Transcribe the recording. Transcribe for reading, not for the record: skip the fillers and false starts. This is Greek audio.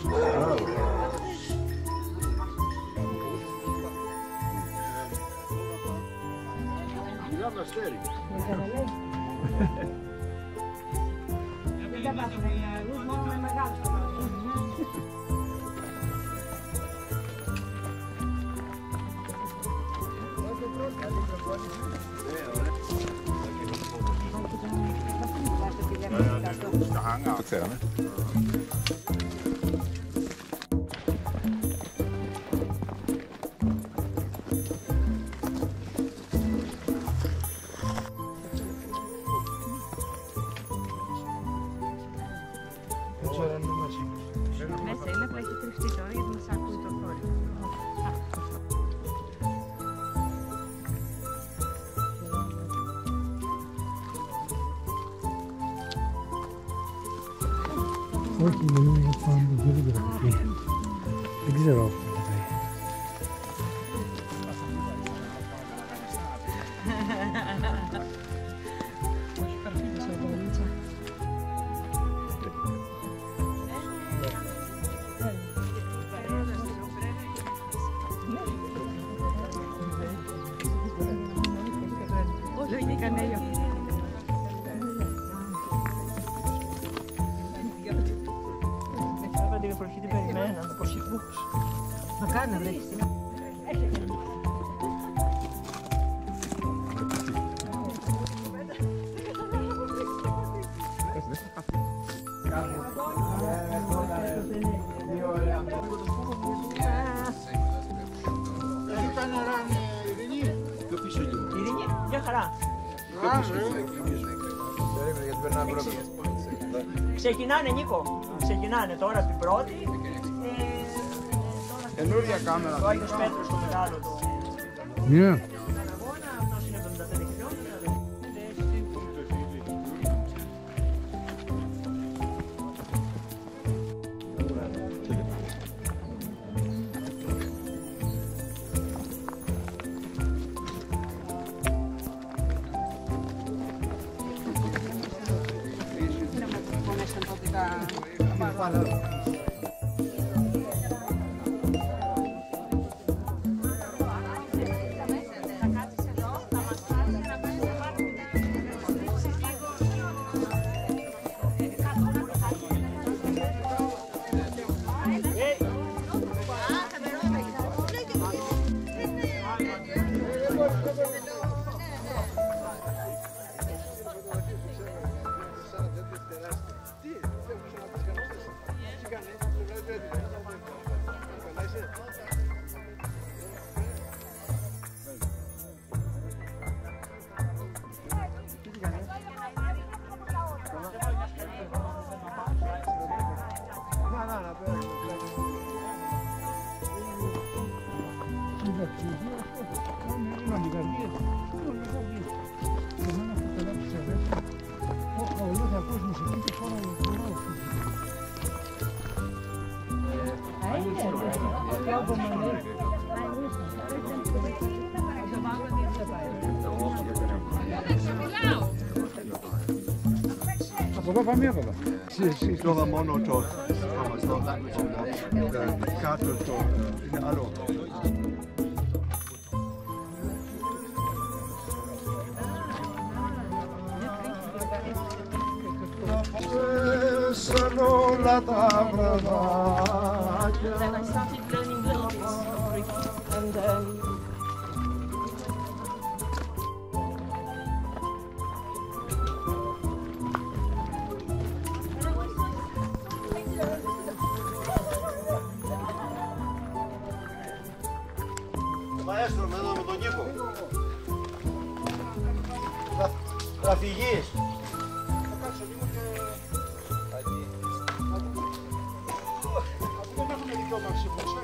Μιλάμε αστέρι. Δεν βάζουμε νεαρούς, μόνο με μεγάλους. Το ξέραμε. Μέσα είναι, απλά έχει κρυφτεί τώρα γιατί μας ακούει το χώρο. Όχι, δεν είναι για πάνω του γύρω. Δεν ξέρω. Όχι, είναι κανέλιο. Την εποχή την περιμέναμε, προσεχμούς. Μακάρι να βρέχει. Ειρηνή, μια χαρά. Ξεκινάνε, Νίκο. Ξεκινάνε τώρα στην πρώτη. Καινούργια κάμερα. Ο Άγιος Πέτρος το μεγάλο το... Ναι. αγώνα, αυτός είναι 75 χιλιόμετρα. Από εδώ πάμε εύκολα. Τώρα μόνο το κάτω το είναι άλλο. Σαν όλα τα βραδάκια. Then I started learning little bits of Greek and Μαέστρο, μένα με τον Νίκο. Θα φυγείς. Θα κάτσω λίγο και... Αφού δεν έχουμε δικαιώμα να ξυπνήσω.